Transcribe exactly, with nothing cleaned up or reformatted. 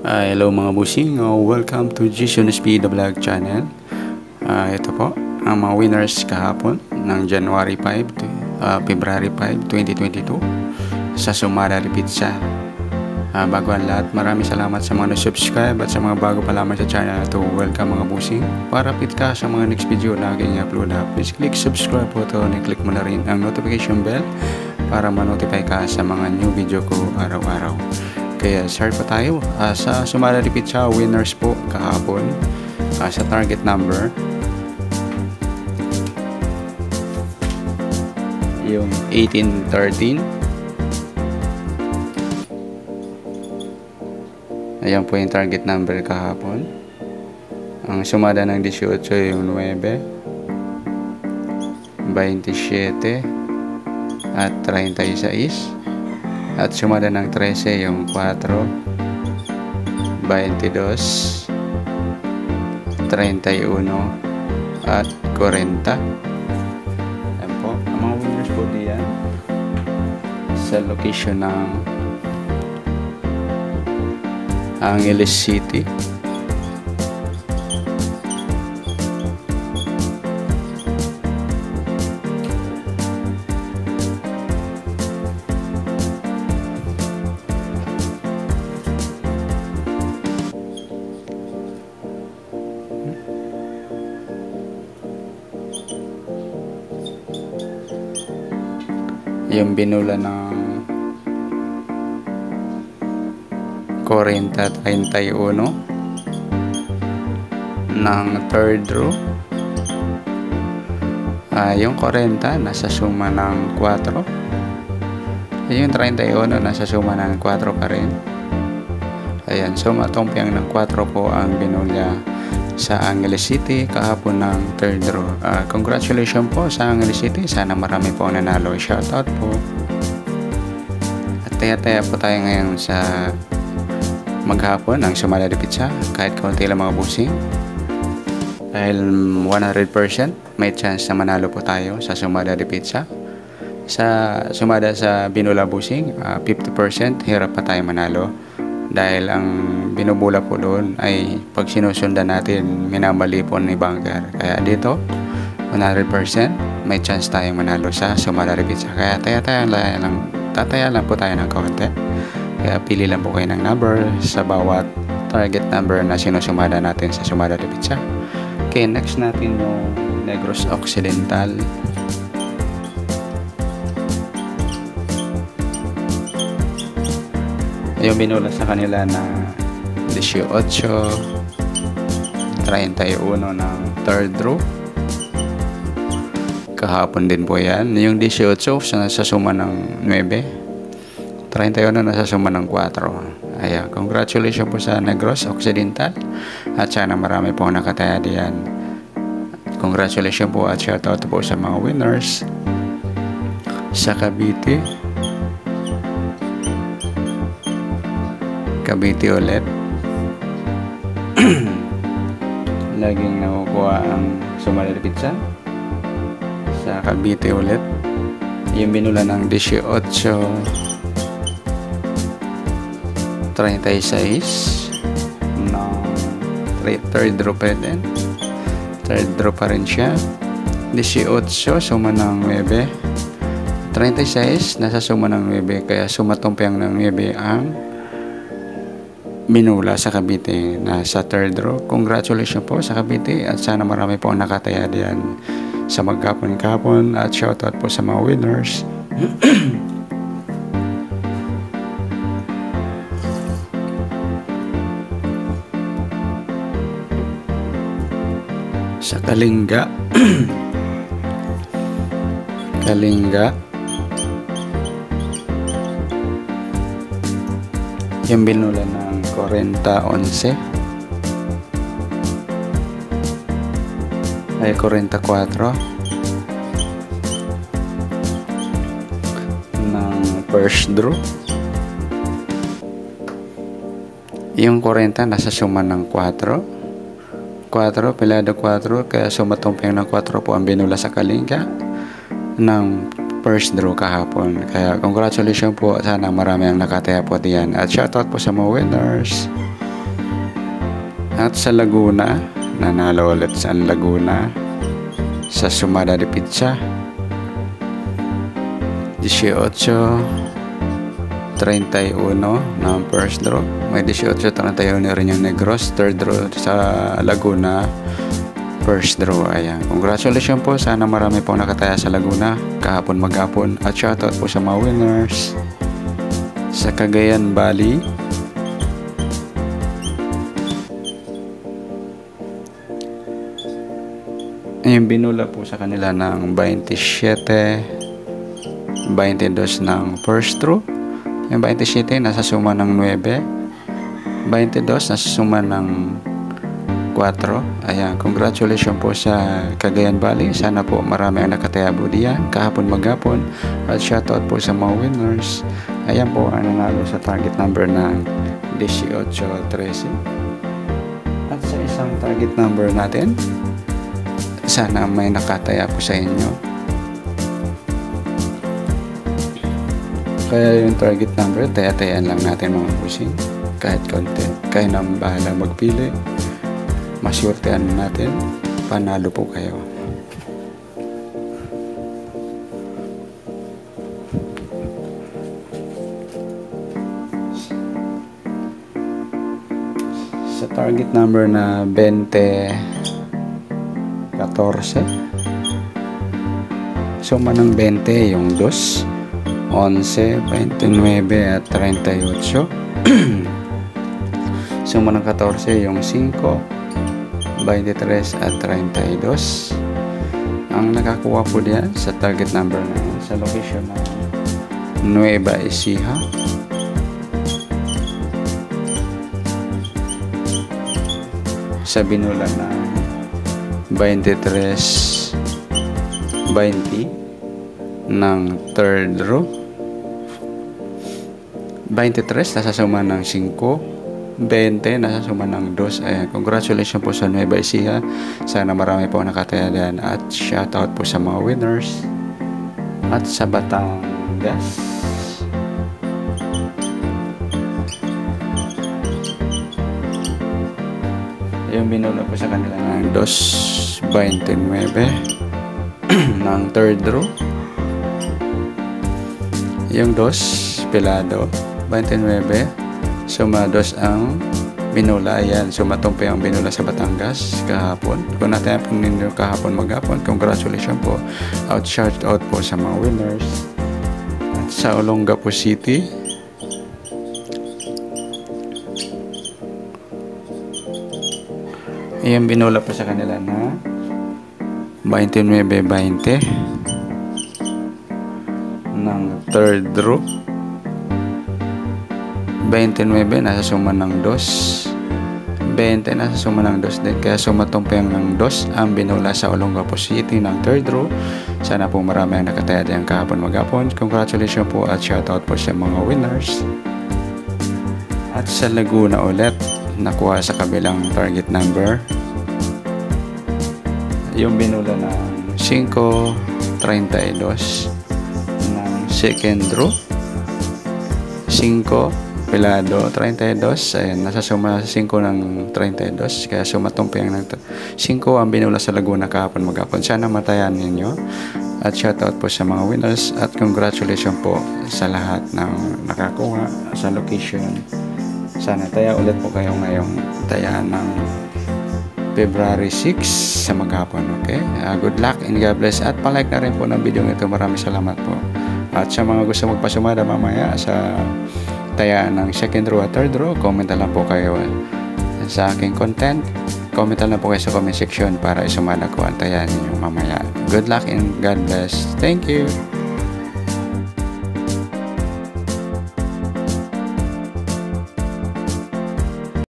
Uh, hello mga busing, uh, welcome to Jason S P The Vlog channel. Uh, ito po ang mga winners kahapon ng January five to uh, February five, twenty twenty-two sa Sumada de Pizza. Uh, bago ang lahat, maraming salamat sa mga na-subscribe at sa mga bago pa lamang sa channel na to. Welcome mga busing. Para update ka sa mga next video na aking upload na, please click subscribe po ito and click mo na rin ang notification bell para ma-notify ka sa mga new video ko araw-araw. Kaya start pa tayo uh, sa Sumada de Pizza winners po kahapon uh, sa target number yung eighteen thirteen. Ayan po yung target number kahapon. Ang sumada ng eighteen yung nine, twenty-seven at thirty-six. At sumada ng thirteen yung four, twenty-two, thirty-one at forty. Ayan po, ang mga winners po diyan sa location ng Angeles City. Yung binula ng forty thirty-one ng third row. Ah, yung forty nasa suma ng four. Yung thirty-one nasa suma ng four pa rin. Ayan, suma tumpiang ng four po ang binula sa Angeles City kahapon ng third row. Uh, congratulations po sa Angeles City. Sana marami po ang nanalo. Shoutout po. At taya-taya po tayo ngayon sa maghapon ng Sumada de Pizza. Kahit kaunti lang mga busing. Dahil one hundred percent may chance na manalo po tayo sa Sumada de Pizza. Sa Sumada sa binula busing, uh, fifty percent hirap pa tayo manalo. Dahil ang binubula po doon ay pag sinusundan natin, minamali po ni banker. Kaya dito, one hundred percent may chance tayong manalo sa Sumada de Pizza. Kaya taya-taya lang, tataya lang po tayo ng kaunti. Kaya pili lang po kayo ng number sa bawat target number na sinusumada natin sa Sumada de Pizza. Okay, next natin yung Negros Occidental. Yung binula sa kanila na eighteen, thirty-one ng third row. Kahapon din po yan. Yung eighteen sa suma ng nine, thirty-one na sa suma ng four. Ayan, congratulations po sa Negros Occidental. At sana marami po nakataya diyan. Congratulations po at shoutout po sa mga winners sa Cavite. Cavite ulit. Laging nakukuha ang Sumada de Pizza sa Cavite ulit. Yung binula ng eighteen, thirty-six ng third row pa rin. Third row pa rin siya. eighteen suma ng nine, thirty-six nasa suma ng nine. Kaya sumatumpiang ng nine ang binula sa Cavite na sa third row. Congratulations po sa Cavite at sana marami po ang nakataya diyan sa magkapon-kapon at shoutout po sa mga winners. Sa Kalinga Kalinga yung binula ng forty eleven ay forty-four ng first draw. Yung forty nasa suma ng four, four, pelado four, kaya sumatumpeng ng four po ang binula sa Kalinga ng first draw kahapon. Kaya congratulations po, sana marami ang nakataya po diyan. At shoutout po sa mga winners. At sa Laguna, nanalo ulit sa Laguna sa Sumada de Pizza. eighteen thirty-one ng first draw. May eighteen thirty-one rin yung Negros. Third draw sa Laguna. First draw. Ayan. Congratulations po. Sana marami pong nakataya sa Laguna kahapon maghapon. At shoutout po sa mga winners sa Cagayan Valley. Yung binula po sa kanila ng twenty-seven twenty-two ng first draw. Yung twenty-seven nasa suma ng nine. twenty-two nasa suma ng four. Ayan, congratulations po sa Cagayan Valley. Sana po marami ang nakataya po diyan kahapon maghapon. At shoutout po sa mga winners. Ayan po ang nanalo sa target number ng eighteen thirteen. At sa isang target number natin, sana may nakataya po sa inyo. Kaya yung target number, taya-tayaan lang natin mga pusing. Kahit konti. Kaya nang bahala magpili. Masyurtean natin. Panalo po kayo. Sa target number na twenty fourteen, suma ng twenty yung two, eleven, twenty-nine at thirty-eight. Suma ng fourteen yung five, twenty-three at thirty-two. Ang nakakuha po diyan sa target number na sa location na Nueva Ecija. Sa binula na twenty-three twenty ng third row. twenty-three nasa suma ng five, twenty nasa suma ng two. Ayan, congratulations po sa Nueva Ecija. Sana marami po nakataya dyan. At shoutout po sa mga winners. At sa Batangas, yung binula po sa kanila ng two twenty-nine ng third row. Yung dos pelado twenty-nine, suma dos ang binula. Ayan, sumatumpi ang binula sa Batangas kahapon. Kung natin po ninyo kahapon maghapon, congratulations po. Out shout out po sa mga winners. At sa Olongapo City, ayan, binula po sa kanila na twenty-nine twenty ng third row. twenty-nine nasa suma ng two, twenty nasa suma ng two din. Kaya sumatumpeng ng two ang binula sa Olongapo City ng third row. Sana po marami ang nakataya diyan kahapon maghapon. Congratulations po at shoutout po sa mga winners. At sa Laguna ulit, nakuha sa kabilang target number yung binula ng five thirty-two ng second row. five pelado thirty-two. Ayan, nasa suma five ng thirty-two. Kaya sumatumpi ang five ang binula sa Laguna kahapon maghapon. Sana matayan ninyo. At shoutout po sa mga winners. At congratulations po sa lahat ng nakakuha sa location. Sana taya ulit po kayo ngayong taya ng February six sa maghapon. Okay? Uh, good luck and God bless. At palike na rin po ng video ito. Maraming salamat po. At sa mga gusto magpasumada mamaya sa taya ng second row at third row, comment na lang po kayo sa aking content. Comment na lang po kayo sa comment section para isumada ko ang taya ninyo mamaya. Good luck and God bless. Thank you.